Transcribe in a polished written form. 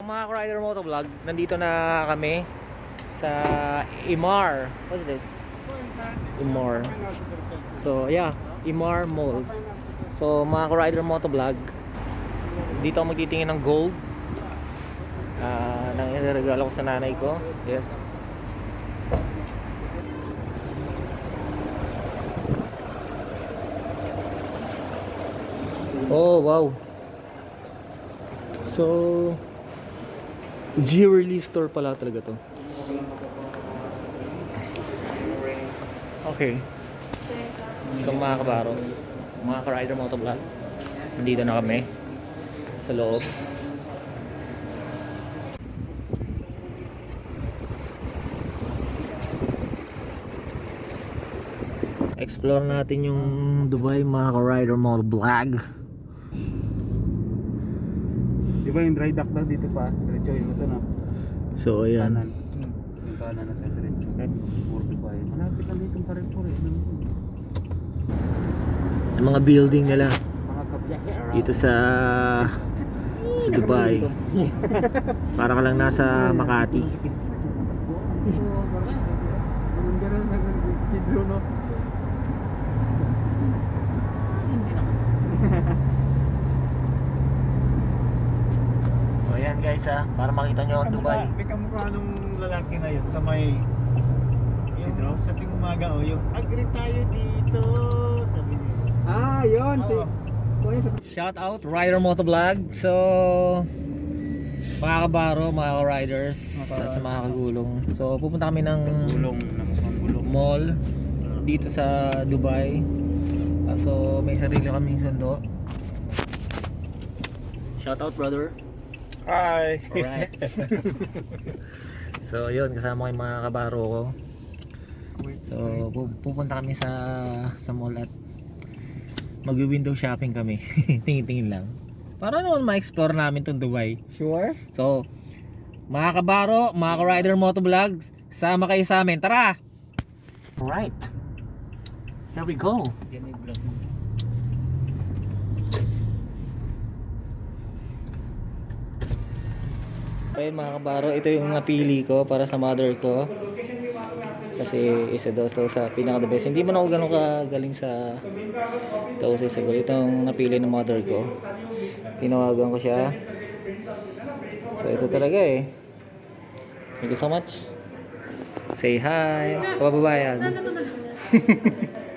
Mga ka-rider motovlog, nandito na kami sa Emaar. What's this? Emaar. So yeah, Emaar Malls. So mga ka-rider motovlog, dito ako magtitingin ng gold. Nang iniregalo ko sa nanay ko. Yes. Oh wow. So jewelry store pala talaga to. Okay. So mga kabaro, mga ka-rider motovlog, nandito na kami sa loob. Explore natin yung Dubai mga ka-rider motovlog. Di ba yung dry dock lang dito pa? Diretso yung ito na. So ayan. Kanan. Yung kanan na sa diretso. Puro Dubai. Malapit lang dito pa rin po rin. Yung mga building nila Mga kabiyahera. dito sa Dubai. Para ka lang nasa Makati. Ganun si Bruno. O ayan guys para makita nyo ang Dubai. May kamukha nung lalaki na yun sa may yung sa ting umaga yung agree tayo dito sabi niya. Ah, yun si. Shout out Rider Motovlog. So mga kabaro, mga riders sa mga kagulong. So pupunta kami ng Gulong mall dito sa Dubai. So may sarili kaming sundo. Shout out brother. Hi. Alright. So yun, kasama ko yung mga kabaro ko. So pupunta kami sa mall at mag-window shopping kami. Tingin-tingin lang. Para naman ma-explore namin tong Dubai. Sure? So mga kabaro, mga ka-rider motovlogs, sama kayo sa amin. Tara! Alright. Here we go. Ayun mga kabaro, ito yung napili ko para sa mother ko. Kasi isa daw sa pinaka the best. Hindi man ako ganun kagaling sa kausay sa gulo. Itong napili ng mother ko. Tinawagan ko siya. So ito talaga eh. Thank you so much. Say hi. Kababayan.